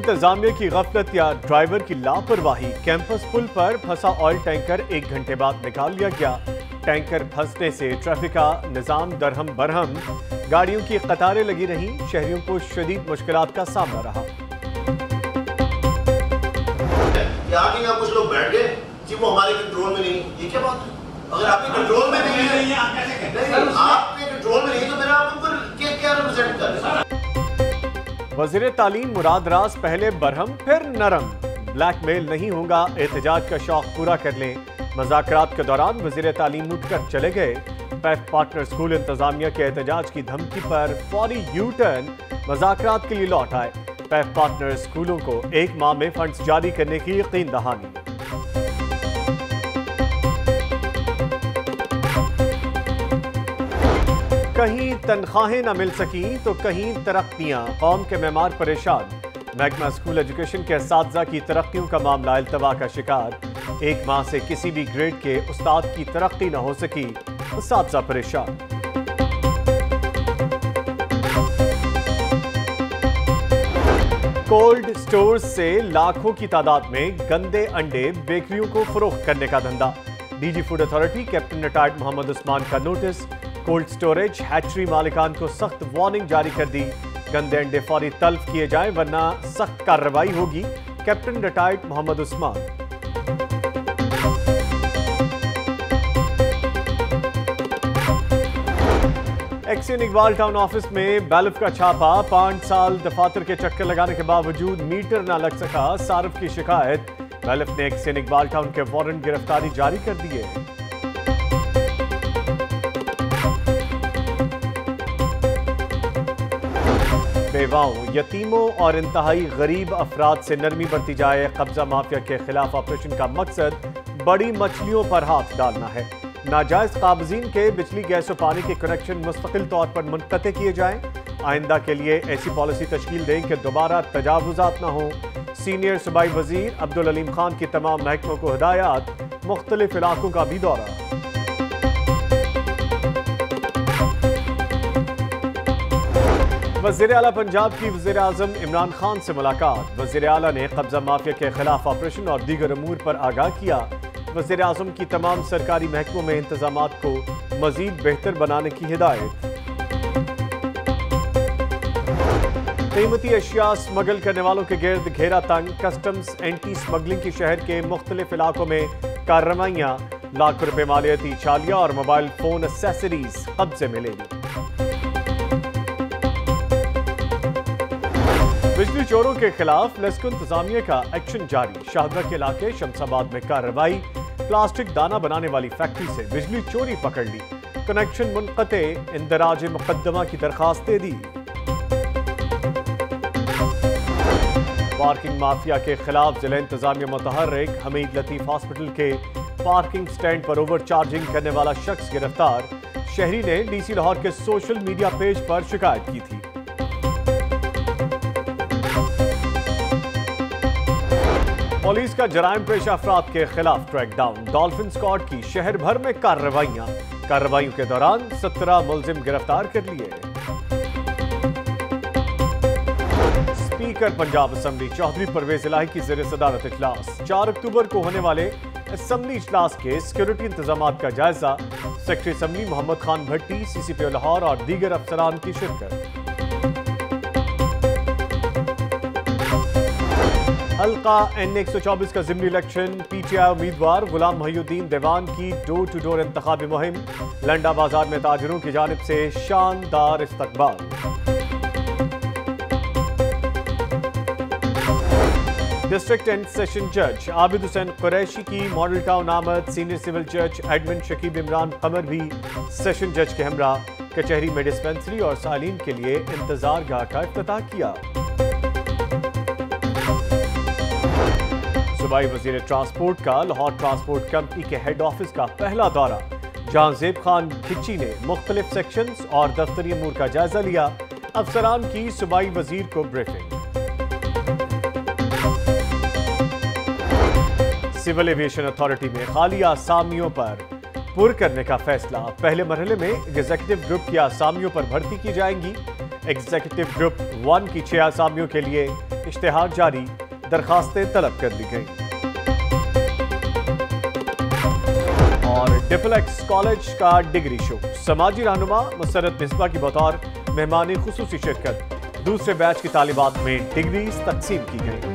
इंतजामिया की गफलत या ड्राइवर की लापरवाही, कैंपस पुल पर फंसा ऑयल टैंकर 1 घंटे बाद निकाल लिया गया। टैंकर फंसने से ट्रैफिक का निजाम दरहम बरहम, गाड़ियों की कतारें लगी रहीं, शहरियों को शदीद मुश्किलात का सामना रहा। कुछ लोग बैठ गए जी, वो हमारे कंट्रोल में नहीं। ये क्या बात है? अगर आपके कंट्रोल में नहीं है, आपके कंट्रोल में नहीं तो मेरा आप ऊपर क्या रिप्रेजेंट कर रहे हैं? वज़ीर तालीम मुराद राज पहले बरहम फिर नरम, ब्लैकमेल नहीं होगा, एहतजाज का शौक पूरा कर लें। मज़ाकरात के दौरान वज़ीर तालीम उठकर चले गए। पैफ पार्टनर स्कूल इंतजामिया के एहतजाज की धमकी पर फौरी यू टर्न, मज़ाकरात के लिए लौट आए। पैफ पार्टनर स्कूलों को 1 माह में फंड्स जारी करने की यकीन दहानी। कहीं तनख्वाहें न मिल सकी तो कहीं तरक्कियां, कौम के मेमार परेशान। महकमा स्कूल एजुकेशन के असातिज़ा की तरक्कियों का मामला इल्तवा का शिकार। 1 माह से किसी भी ग्रेड के उस्ताद की तरक्की न हो सकी, असातिज़ा परेशान। कोल्ड स्टोर्स से लाखों की तादाद में गंदे अंडे बेकरियों को फरोख्त करने का धंधा। DG food authority captain retired Mohammad Usman का नोटिस। कोल्ड स्टोरेज हैचरी मालिकान को सख्त वार्निंग जारी कर दी। गंदे अंडे फौरी तल्फ किए जाएं वरना सख्त कार्रवाई होगी। Captain retired Mohammad Usman. XEN Iqbal town office में बैलफ का छापा। 5 साल दफातर के चक्कर लगाने के बावजूद मीटर न लग सका, सार्फ की शिकायत। बैलफ ने एक्सियन इकबाल टाउन के वारंट गिरफ्तारी जारी कर दिए। बेवाओं, यतीमों और इंतहाई गरीब अफराद से नरमी बरती जाए। कब्जा माफिया के खिलाफ ऑपरेशन का मकसद बड़ी मछलियों पर हाथ डालना है। नाजायज काबजीन के बिजली, गैस और पानी के कनेक्शन मुस्तकिल तौर पर मुनक़ते किए जाएं। आइंदा के लिए ऐसी पॉलिसी तश्कील दें कि दोबारा तजावुज़ात न हो। सीनियर सूबाई वजीर अब्दुल अलीम खान की तमाम महकमों को हिदायत, मुख्तलिफ इलाकों का भी दौरा। वज़ीर आला पंजाब की वज़ीर आज़म इमरान खान से मुलाकात। वज़ीर आला ने कब्जा माफिया के खिलाफ ऑपरेशन और दीगर अमूर पर आगाह किया। वज़ीर आज़म की तमाम सरकारी महकमों में इंतजामात को मज़ीद बेहतर बनाने की हिदायत। कीमती अशिया स्मगल करने वालों के गिर्द घेरा तंग। कस्टम्स एंटी स्मगलिंग की शहर के मुख्तलिफ इलाकों में कार्रवाइयाँ। लाखों रुपए मालियती छालियाँ और मोबाइल फोन एक्सेसरीज कब्जे में ले ली। बिजली चोरों के खिलाफ लेस्को इंतजामिया का एक्शन जारी। शाहदरा के इलाके शमसाबाद में कार्रवाई। प्लास्टिक दाना बनाने वाली फैक्ट्री से बिजली चोरी पकड़ ली। कनेक्शन मुनक़ते, इंदराज मुकद्दमा की दरखास्त दे दी। पार्किंग माफिया के खिलाफ जिला इंतजामिया मुतहर्रिक। हमीद लतीफ हॉस्पिटल के पार्किंग स्टैंड पर ओवर चार्जिंग करने वाला शख्स गिरफ्तार। शहरी ने डीसी लाहौर के सोशल मीडिया पेज पर शिकायत की थी। पुलिस का जराइम पेशा अफराद के खिलाफ क्रैकडाउन। डॉल्फिन स्क्वाड की शहर भर में कार्रवाइयां। कार्रवाइयों के दौरान 17 मुलजिम गिरफ्तार कर लिए। स्पीकर पंजाब असेंबली चौधरी परवेज इलाही की ज़ेर सदारत इजलास। 4 अक्टूबर को होने वाले असेंबली इजलास के सिक्योरिटी इंतजामात का जायजा। Secretary assembly Mohammad Khan Bhatti, CCPO Lahore और दीगर अफसरान की शिरकत। हल्का N124 का ज़िमनी इलेक्शन। PTI उम्मीदवार गुलाम मोहिउद्दीन देवान की डोर टू डोर इंतखाबी मुहिम। लंडा बाजार में ताजरों की जानिब से शानदार इस्तकबाल। डिस्ट्रिक्ट एंड सेशन जज आबिद हुसैन कुरैशी की मॉडल टाउन आमद। सीनियर सिविल जज एडमिन शकीब इमरान कमर भी सेशन जज के हमरा। कचहरी में डिस्पेंसरी और सालीन के लिए इंतजार गाह का इफ्तिताह किया। सूबाई वज़ीर ट्रांसपोर्ट का लाहौर ट्रांसपोर्ट कंपनी के हेड ऑफिस का पहला दौरा। जहां ज़ेब खान खिच्ची ने मुख्तलिफ सेक्शंस और दफ्तरी अमूर का जायजा लिया। अफसरान की सूबाई वज़ीर को ब्रीफिंग। सिविल एविएशन अथॉरिटी में खाली आसामियों पर पुर करने का फैसला। पहले मरहले में एग्जीक्यूटिव ग्रुप की आसामियों पर भर्ती की जाएंगी। एग्जीक्यूटिव ग्रुप 1 की 6 असामियों के लिए इश्तिहार जारी, दरखास्तें तलब कर ली गई। और डिप्लेक्स कॉलेज का डिग्री शो, समाजी रहनुमा मुसरत मिसबा की बतौर मेहमानी खुसूसी शिरकत, दूसरे बैच की तालिबात में डिग्रीज तकसीम की गई।